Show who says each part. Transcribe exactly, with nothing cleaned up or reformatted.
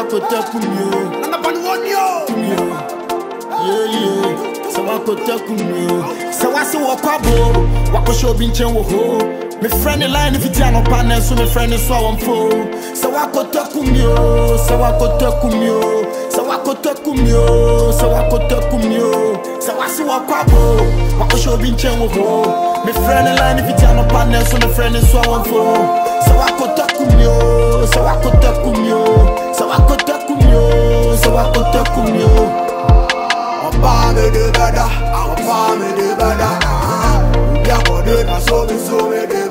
Speaker 1: Akoto kumyo.
Speaker 2: NanaBa kumyo.
Speaker 1: Yeah, yeah. So Akoto kumyo. So I see what kwabo. Wako show binchen wo ho. Me friend the line if it's no partner, so me friend is so on phone. So Akoto kumyo. So Akoto kumyo. So Akoto kumyo. So Akoto kumyo. So I see what kwabo. Wako show binchen wo ho. Me friend the line if it's no partner, so me friend is so on phone. So Akoto kumyo. So Akoto kumyo. So Akoto kumyo. So Akoto kumyo.
Speaker 2: Papa me de bada, papa me de bada. Ya ko de na so me so me de.